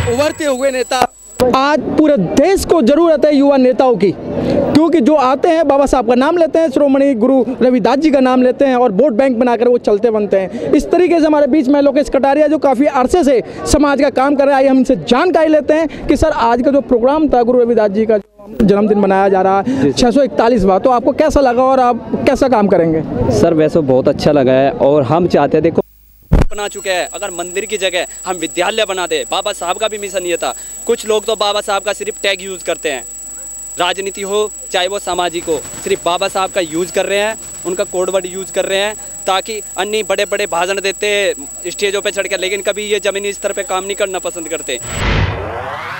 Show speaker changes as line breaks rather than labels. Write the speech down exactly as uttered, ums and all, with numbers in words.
उभरते हुए नेता। आज पूरे देश को जरूरत है युवा नेताओं की, क्योंकि जो आते हैं बाबा साहब का नाम लेते हैं, श्रोमणी गुरु रविदास जी का नाम लेते हैं और वोट बैंक बनाकर वो चलते बनते हैं। इस तरीके से हमारे बीच में लोकेश कटारिया जो काफ़ी अरसे से समाज का काम कर रहे हैं, आइए हम इनसे जानकारी लेते हैं कि सर आज का जो प्रोग्राम था गुरु रविदास जी का जन्मदिन मनाया जा रहा है छः सौ इकतालीस बार, तो आपको कैसा लगा और आप कैसा काम करेंगे?
सर वैसे बहुत अच्छा लगा है और हम चाहते हैं, देखो
बना चुके हैं, अगर मंदिर की जगह हम विद्यालय बना दे। बाबा साहब का भी मिशन ये था। कुछ लोग तो बाबा साहब का सिर्फ टैग यूज़ करते हैं, राजनीति हो चाहे वो सामाजिक हो, सिर्फ बाबा साहब का यूज़ कर रहे हैं, उनका कोड वर्ड यूज़ कर रहे हैं ताकि अन्य बड़े बड़े भाषण देते स्टेजों पे चढ़ कर, लेकिन कभी ये ज़मीनी स्तर पे काम नहीं करना पसंद करते।